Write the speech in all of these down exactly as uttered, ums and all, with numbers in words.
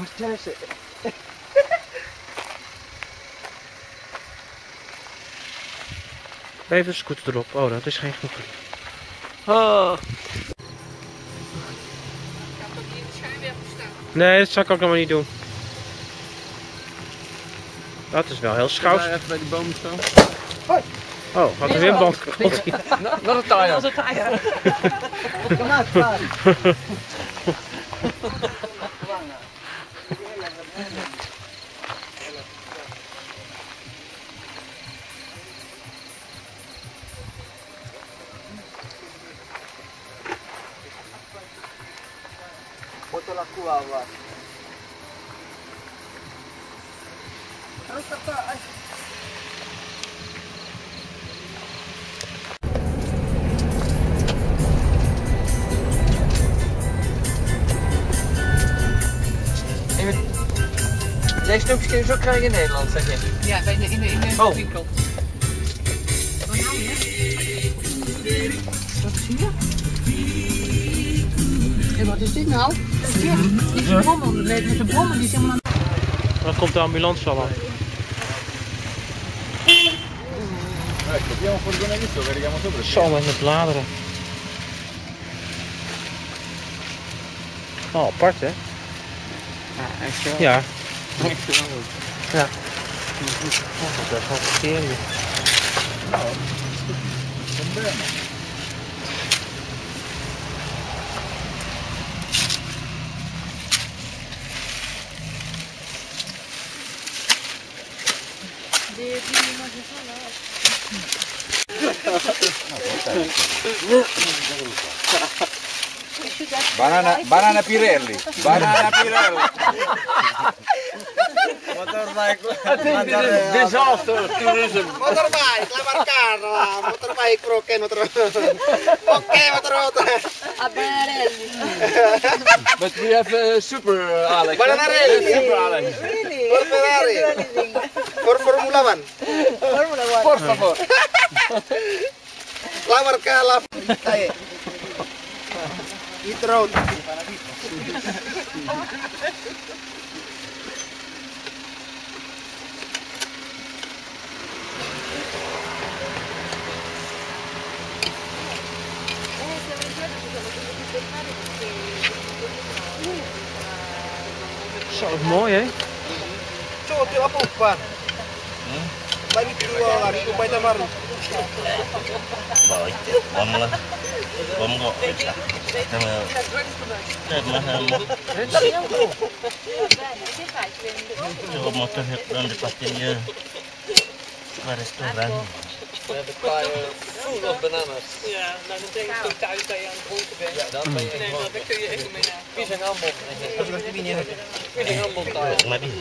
Jesse. Even de scooter erop. Oh, dat is geen genoeg. Oh. Nee, dat zou ik ook nog maar niet doen. Dat is wel heel schouws. Even bij die bomen staan. Oh, had er weer een band kapot. Nog een taai. Dat is een taai. Kom uit, klaar. Foto la kuva. Deze stukjes kun je zo krijgen in Nederland, zeg je? Ja, bij de, in de, in de oh. winkel. Wat nou hier? Wat is hier? En wat is dit nou? Ja, die is een brommel. Nee, met de brommel die is helemaal aan. Dan komt de ambulance al aan. Zo met de bladeren. Oh, apart hè? Ja, echt wel. Ja. Echt wel. Ja. Oh, dat is wel verkeerd. Nou, een berm. Banana, banana Pirelli. Banana Pirelli. Motorbike. Disaster tourism. Motorbike, la marcana, motorbike croque, motorbike. Oké, motorbike. Abarelli. But we have uh, super Alex. Bananarelli. Super Alex. Really? For Ferrari. For Formula One. Formula One. Por favor. La marca, la... Eat road. Zo, dat is mooi hè? Zo, die apa upan? Bagi dua lari, upay tamaru. Baik, bom lah, bom kok. Coba motor dan dipastiin ya ke restoran. We hebben paaien full of bananas. Ja, nou dan denk ik toch thuis dat je aan het dronken bent. Ja, dan ben je Nee, maar dan kun je echt mee naar. Wie zijn aanbod? Wie zijn aanbod taaien? Maar die.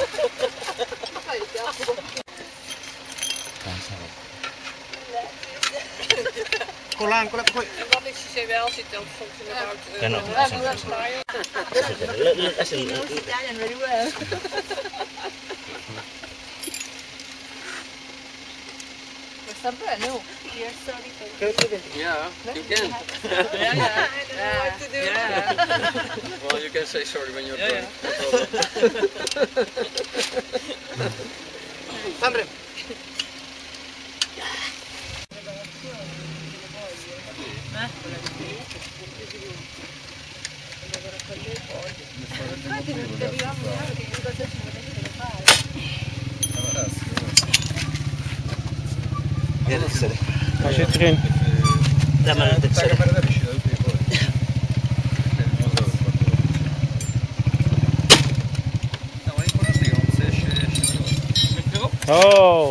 Kolang, kolang, kolang. En wat is je wel zit dan soms in de auto. Kan ook leuk asal. Sampai no. You're sorry for Yeah, you can. Yeah, yeah. I don't know what to do. Yeah. Well, you can say sorry when you're drunk. Sandrem. Ja, dat is het. Hij zit erin. Ja, maar dat is het. Oh!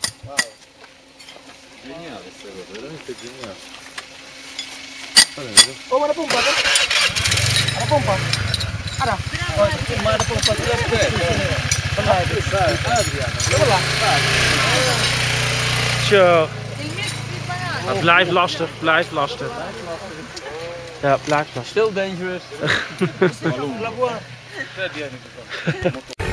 Oh, ada pompa tuh. Ada pompa. Ada. Oh, cuma ada pompa terus. Benar. Benar. Zo. Het blijft lastig, blijft lastig. Ja, blijft lastig. Still dangerous.